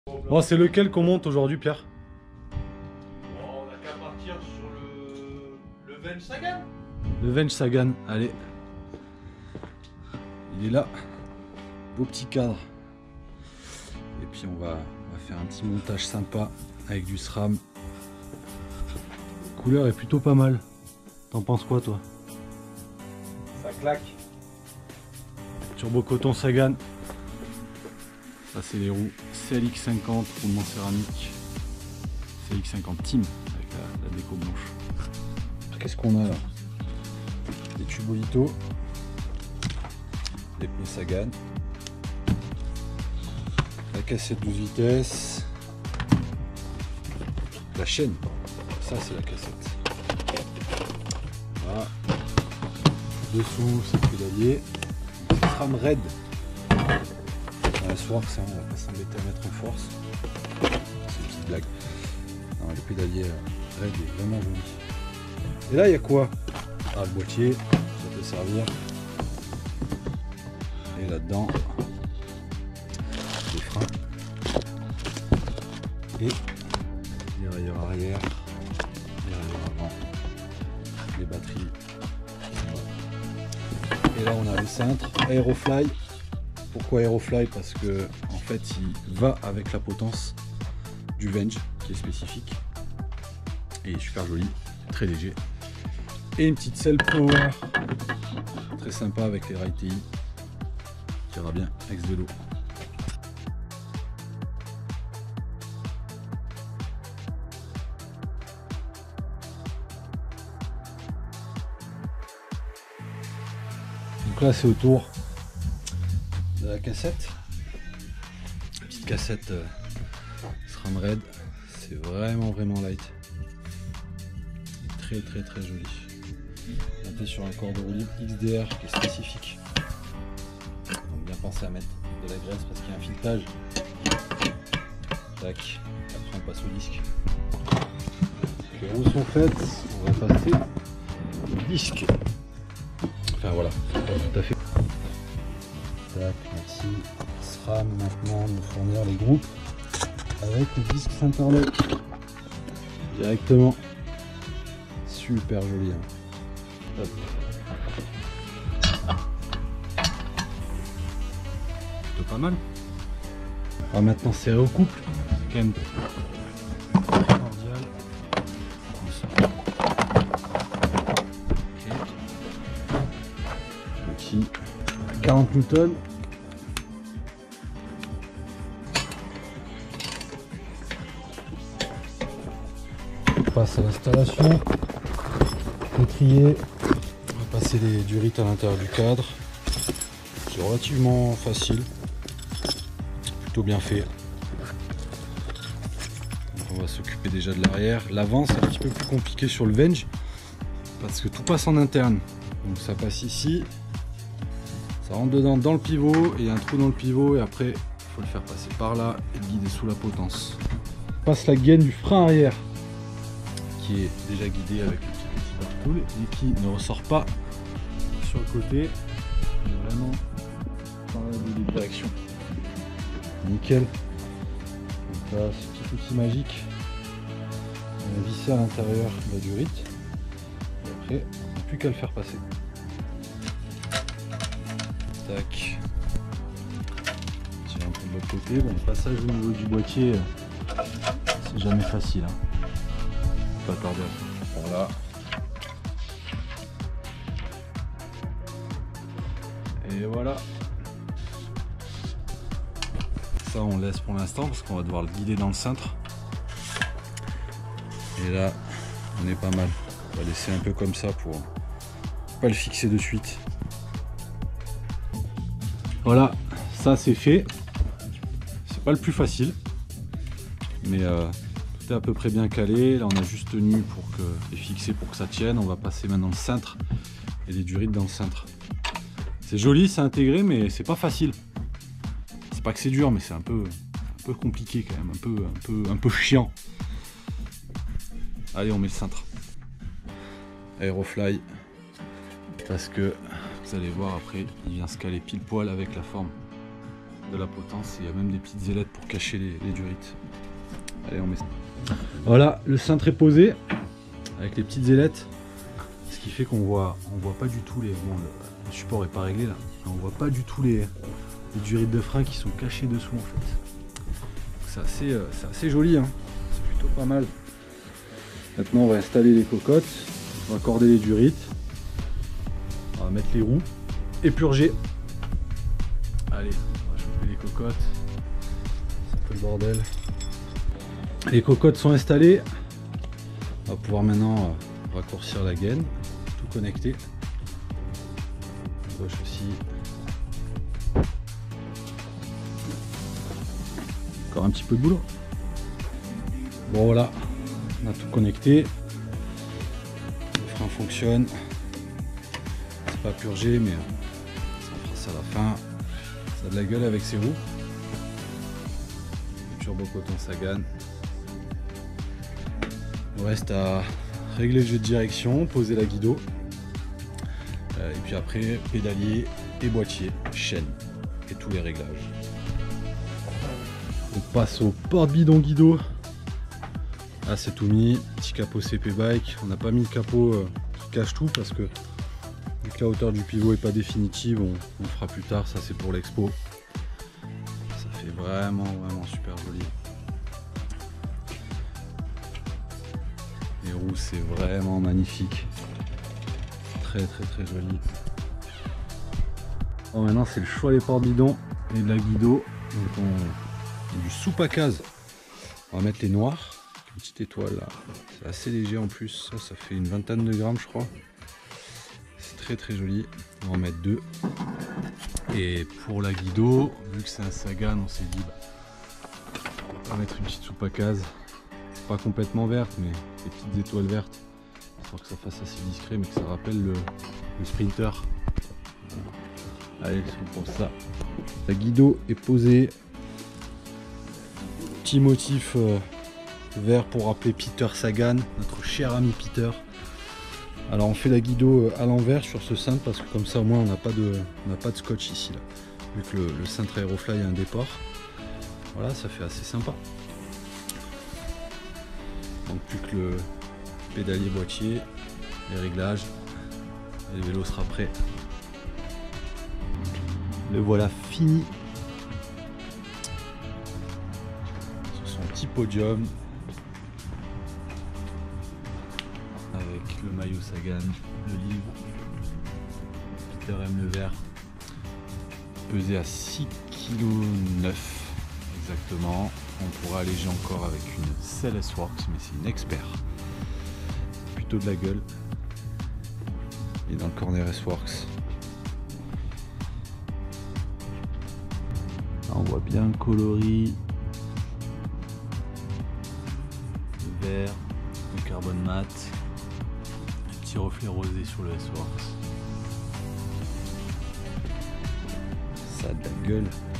Bon, c'est lequel qu'on monte aujourd'hui, Pierre? Bon, on n'a qu'à partir sur le Venge Sagan. Le Venge Sagan, allez. Il est là. Beau petit cadre. Et puis on va faire un petit montage sympa avec du SRAM. La couleur est plutôt pas mal. T'en penses quoi, toi? Ça claque. Turbo coton Sagan. Ça c'est les roues CLX50 roulement céramique. CLX50 Team avec la déco blanche. Qu'est-ce qu'on a là? Des tubes Lito, des pneus Sagan, la cassette 12 vitesses, la chaîne, ça c'est la cassette. Voilà. Dessous c'est le pédalier, c'est SRAM Red. Ce soir, ça, on va pas s'embêter à mettre en force. C'est une petite blague. Non, le pédalier Red est vraiment joli. Et là, il y a quoi? Ah, le boîtier, ça peut servir. Et là-dedans, les freins. Et les rayures arrière, les rayures avant, les batteries. Et là, on a le cintre Aerofly. Pourquoi Aerofly? Parce que en fait il va avec la potence du Venge qui est spécifique et super joli, très léger. Et une petite selle power très sympa avec les rails TI qui ira bien avec ce vélo. Donc là c'est autour de la cassette, petite cassette SRAM Red, c'est vraiment light, très joli. On est sur un corps de roue libre XDR qui est spécifique, donc bien penser à mettre de la graisse parce qu'il y a un filetage. Tac, après on passe au disque. Les roues sont faites, on va passer au disque. Enfin voilà, pas tout à fait. Tac, merci. SRAM maintenant nous fournir les groupes avec le disque Sinterlock directement. Super joli. Hein. Plutôt pas mal. On va maintenant serrer au couple. C'est quand même cordial. Comme ça. Ok. Petit 40 newtons. On passe à l'installation. Trier. On va passer les durites à l'intérieur du cadre. C'est relativement facile. Plutôt bien fait. Donc on va s'occuper déjà de l'arrière. L'avant c'est un petit peu plus compliqué sur le Venge parce que tout passe en interne. Donc ça passe ici. Ça rentre dedans dans le pivot et il y a un trou dans le pivot et après il faut le faire passer par là et le guider sous la potence. On passe la gaine du frein arrière qui est déjà guidée avec le petit bartool et qui ne ressort pas sur le côté. On est vraiment dans la direction. Nickel. Donc là, ce petit outil magique, on va visser à l'intérieur la durite et après on n'a plus qu'à le faire passer. Tac. Tiens un peu de l'autre côté. Bon, le passage au niveau du boîtier, c'est jamais facile. Hein. Pas tarder à faire. Voilà. Et voilà. Ça on laisse pour l'instant parce qu'on va devoir le guider dans le cintre. Et là, on est pas mal. On va laisser un peu comme ça pour pas le fixer de suite. Voilà, ça c'est fait. C'est pas le plus facile, mais tout est à peu près bien calé. Là on a juste tenu pour que et fixé pour que ça tienne. On va passer maintenant le cintre et les durites dans le cintre. C'est joli, c'est intégré, mais c'est pas facile. C'est pas que c'est dur, mais c'est un peu compliqué quand même, un peu chiant. Allez, on met le cintre. Aerofly, parce que vous allez voir après, il vient se caler pile poil avec la forme de la potence. Il y a même des petites ailettes pour cacher les durites. Allez, on met ça. Voilà, le cintre est posé avec les petites ailettes. Ce qui fait qu'on voit pas du tout les... Bon, le support est pas réglé là. On voit pas du tout les durites de frein qui sont cachées dessous en fait. C'est assez joli, hein. C'est plutôt pas mal. Maintenant on va installer les cocottes, on va accorder les durites, on va mettre les roues et purger. Allez, on va chauffer les cocottes. C'est un peu le bordel. Les cocottes sont installées. On va pouvoir maintenant raccourcir la gaine, tout connecter. Gauche aussi. Encore un petit peu de boulot. Bon voilà, on a tout connecté. Le frein fonctionne. C'est pas purgé, mais ça fera ça à la fin. Ça a de la gueule avec ses roues. Le turbo coton Sagan. Il reste à régler le jeu de direction, poser la guido. Et puis après, pédalier et boîtier, chaîne et tous les réglages. On passe au porte-bidon guido. Là c'est tout mis, petit capot CP Bike. On n'a pas mis le capot qui cache tout parce que vu que la hauteur du pivot est pas définitive, on le fera plus tard, ça c'est pour l'expo. Ça fait vraiment super joli. Les roues c'est vraiment magnifique. Très joli. Bon, maintenant c'est le choix des porte-bidons et de la guido. Donc du soupe à case. On va mettre les noirs. Une petite étoile là. C'est assez léger en plus. Ça fait une vingtaine de grammes je crois. C'est très joli. On va en mettre deux. Et pour la guido, vu que c'est un Sagan, on s'est dit on va mettre une petite soupe à case. Pas complètement verte, mais des petites étoiles vertes. Pour que ça fasse assez discret, mais que ça rappelle le Sprinter. Allez, c'est pour ça. La guido est posée. Petit motif vert pour rappeler Peter Sagan, notre cher ami Peter. Alors on fait la guido à l'envers sur ce cintre parce que comme ça au moins on n'a pas de scotch ici là. Vu que le cintre Aerofly a un déport. Voilà, ça fait assez sympa. Donc plus que le pédalier boîtier, les réglages, et le vélo sera prêt. Le voilà fini. Sur son petit podium. Avec le maillot Sagan, le livre, Peter aime le vert. Pesé à 6,9 kg exactement. On pourra alléger encore avec une CLS Works, mais c'est une expert. Plutôt de la gueule. Et dans le corner S-Works. Là, on voit bien le coloris. Le vert, le carbone mat. Un petit reflet rosé sur le S-Works. Ça a de la gueule.